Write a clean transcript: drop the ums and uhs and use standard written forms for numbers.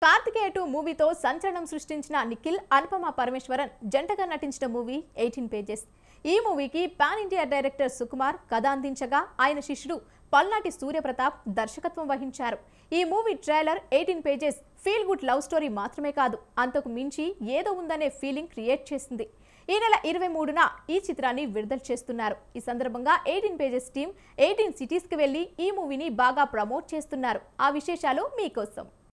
కార్తికేయ 2 మూవీతో సంచలనం సృష్టించిన నిఖిల్, అనుపమ పరమేశ్వరన్ జంటగా నటించిన మూవీ 18 పేజెస్. ఈ మూవీకి పాన్ ఇండియా డైరెక్టర్ సుకుమార్ కథ అందించగా ఆయన శిష్యుడు పల్నాటి సూర్యప్రతాప్ దర్శకత్వం వహించారు. ఈ movie trailer 18 pages feel good love story మాత్రమే కాదు, అంతకు మించి ఏదో ఉందనే ఫీలింగ్ క్రియేట్ చేసింది. ఈ నెల 23న ఈ చిత్రాన్ని విడుదల చేస్తున్నారు. ఈ సందర్భంగా 18 పేజెస్ టీం 18 సిటీస్ కి వెళ్లి ఈ మూవీని బాగా ప్రమోట్ చేస్తున్నారు. ఆ విశేషాలు మీకోసం.